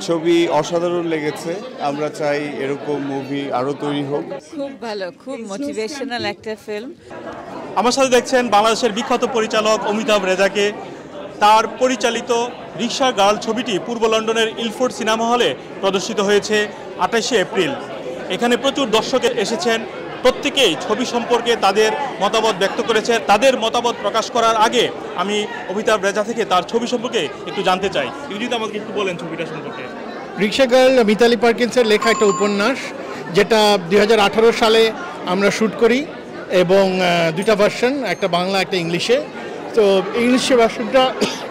ছবি অসাধারণ লেগেছে। আমরা চাই এরকম মুভি আরো তৈরি হোক। খুব ভালো, খুব মোটিভেশনাল একটা ফিল্ম। আমার সাথে দেখছেন বাংলাদেশের বিখ্যাত পরিচালক অমিতাভ রেজাকে। তার পরিচালিত রিকশা গার্ল ছবিটি পূর্ব লন্ডনের ইলফোর্ড সিনেমা হলে প্রদর্শিত হয়েছে 28শে এপ্রিল। এখানে প্রচুর দর্শক এসেছেন, প্রত্যেকেই ছবি সম্পর্কে তাদের মতামত ব্যক্ত করেছে। তাদের মতামত প্রকাশ করার আগে আমি অমিতাভ রেজা থেকে তার ছবি সম্পর্কে একটু জানতে চাই। যদি আমাকে একটু বলেন ছবিটা সম্পর্কে। রিকশা গার্ল মিতালি পার্কিন্সের লেখা একটা উপন্যাস, যেটা 2018 সালে আমরা শ্যুট করি এবং দুইটা ভার্সন, একটা বাংলা একটা ইংলিশে। তো ইংলিশে ভার্সনটা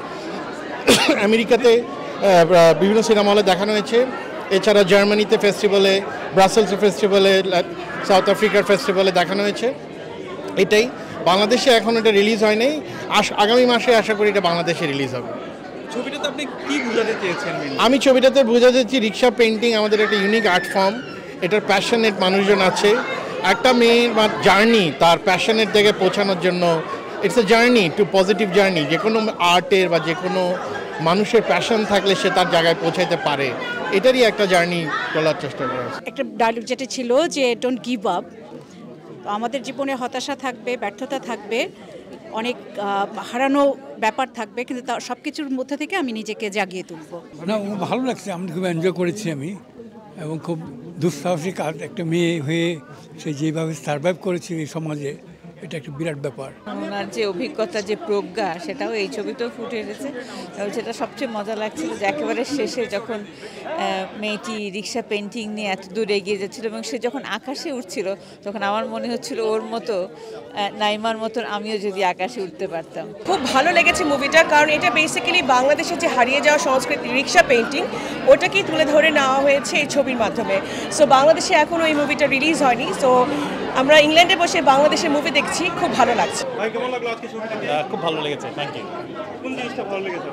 আমেরিকাতে বিভিন্ন সিনেমা হলে দেখানো হয়েছে, এছাড়া জার্মানিতে ফেস্টিভ্যালে, ব্রাসেলসের ফেস্টিভ্যালে, সাউথ আফ্রিকার ফেস্টিভ্যালে দেখানো হয়েছে। এটাই বাংলাদেশে এখন এটা রিলিজ হয়নি, আগামী মাসে আশা করি এটা বাংলাদেশে রিলিজ হবে। ছবিটাতে আপনি কি বোঝাতে চেয়েছেন? আমি ছবিটাতে বোঝাতে চাচ্ছি রিকশা পেন্টিং আমাদের একটা ইউনিক আর্ট ফর্ম, এটার প্যাশনেট মানুষজন আছে। একটা মেয়ের বা জার্নি তার প্যাশনের জায়গায় পৌঁছানোর জন্য, it's a journey to positive journey. যে কোনো আর্টের বা যে কোনো মানুষের প্যাশন থাকলে সে তার জায়গায় পৌঁছাইতে পারে, এটারই একটা জার্নি চলার চেষ্টা করা। একটা ডায়লগ যেটা ছিল যে ডোন্ট গিভ আপ। আমাদের জীবনে হতাশা থাকবে, ব্যর্থতা থাকবে, অনেক হারানো ব্যাপার থাকবে, কিন্তু সব কিছুর মধ্যে থেকে আমি নিজেকে জাগিয়ে তুলব। না, ভালো লাগছে, আমি খুব এনজয় করেছি আমি, এবং খুব দুঃসাহসিক একটা মেয়ে হয়ে সে যেভাবে সার্ভাইভ করেছে এই সমাজে, এটা একটা বিরাট ব্যাপার। ওনার যে অভিজ্ঞতা, যে প্রজ্ঞা, সেটাও এই ছবিতেও ফুটে এসেছে। এবং যেটা সবচেয়ে মজা লাগছিল যে একেবারে শেষে যখন মেয়েটি রিকশা পেন্টিং নিয়ে এত দূর এগিয়ে যাচ্ছিল এবং সে যখন আকাশে উঠছিল, তখন আমার মনে হচ্ছিল ওর মতো, নাইমার মতন আমিও যদি আকাশে উঠতে পারতাম। খুব ভালো লেগেছে মুভিটা, কারণ এটা বেসিক্যালি বাংলাদেশের যে হারিয়ে যাওয়া সংস্কৃতি রিকশা পেন্টিং, ওটাকেই তুলে ধরে নেওয়া হয়েছে এই ছবির মাধ্যমে। সো বাংলাদেশে এখনও এই মুভিটা রিলিজ হয়নি, সো আমরা ইংল্যান্ডে বসে বাংলাদেশের মুভি দেখছি, খুব ভালো লাগছে। ভাই, কেমন লাগলো আজকে ছবিটা? খুব ভালো লেগেছে, থ্যাংক ইউ। কোন জিনিসটা ভালো লেগেছে?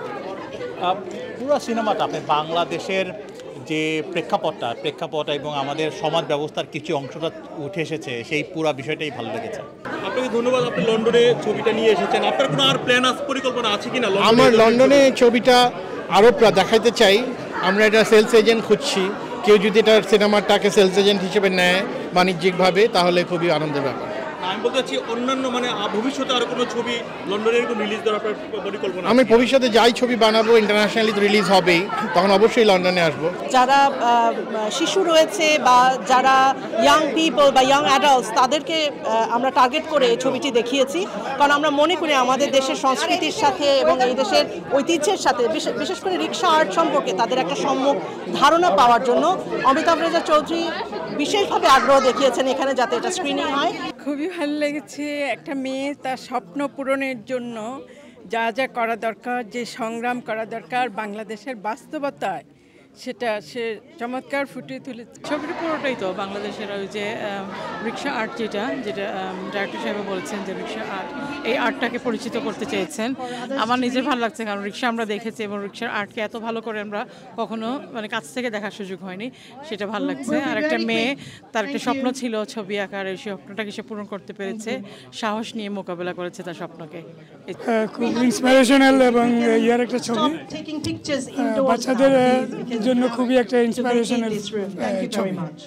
পুরো সিনেমাটা আপনি বাংলাদেশের যে প্রেক্ষাপট এবং আমাদের সমাজ ব্যবস্থার কিছু অংশটা উঠে এসেছে, সেই পুরো বিষয়টাই ভালো লেগেছে। আপনাকে ধন্যবাদ, আপনি লন্ডনে ছবিটা নিয়ে এসেছেন। আপনার কোনো আর প্ল্যান পরিকল্পনা আছে কিনা? আমার লন্ডনে ছবিটা আরও দেখাইতে চাই। আমরা এটা সেলস এজেন্ট খুঁজছি, কেউ যদি এটা সিনেমাটাকে সেলস এজেন্ট হিসেবে নেয় বাণিজ্যিকভাবে, তাহলে খুবই আনন্দের ব্যাপার। আমি বলতে চাচ্ছি অন্যান্য ভবিষ্যতে আর কোনো ছবি লন্ডনে এরকম রিলিজ করার পরিকল্পনা? আমি ভবিষ্যতে যাই ছবি বানাবো, ইন্টারন্যাশনালি রিলিজ হবেই, তখন অবশ্যই লন্ডনে আসবো। যারা শিশু রয়েছে বা যারা ইয়াং পিপল বা ইয়াং অ্যাডাল্টস, তাদেরকে আমরা টার্গেট করে এই ছবিটি দেখিয়েছি, কারণ আমরা মনে করি আমাদের দেশের সংস্কৃতির সাথে এবং এই দেশের ঐতিহ্যের সাথে, বিশেষ করে রিকশা আর্ট সম্পর্কে তাদের একটা সম্যক ধারণা পাওয়ার জন্য অমিতাভ রেজা চৌধুরী বিশেষভাবে আগ্রহ দেখিয়েছেন এখানে যাতে এটা স্ক্রিনিং হয়। খুবই ভালো লেগেছে। একটা মেয়ে তার স্বপ্ন পূরণের জন্য যা যা করা দরকার, যে সংগ্রাম করা দরকার বাংলাদেশের বাস্তবতায়, সেটা সে চমৎকার ফুটিয়ে তুলেছে। ছবির পুরোটাই তো বাংলাদেশের ওই যে রিকশা আর্ট, যেটা ডাইরেক্টর সাহেব বলেছেন যে রিকশা আর্ট, এই আর্টটাকে পরিচিত করতে চেয়েছেন। আমার নিজের ভালো লাগছে, কারণ রিকশা আমরা দেখেছি এবং রিকশার আর্টকে এত ভালো করে আমরা কখনো কাছ থেকে দেখার সুযোগ হয়নি, সেটা ভালো লাগছে। আর একটা মেয়ে, তার একটা স্বপ্ন ছিল ছবি আঁকার, এই স্বপ্নটাকে সে পূরণ করতে পেরেছে, সাহস নিয়ে মোকাবেলা করেছে তার স্বপ্নকে। খুব ইন্সপিরেশনাল এবং ইয়ার একটা ছবি, বাচ্চাদের জন্য খুবই একটা ইন্সপিরেশনাল ছবি।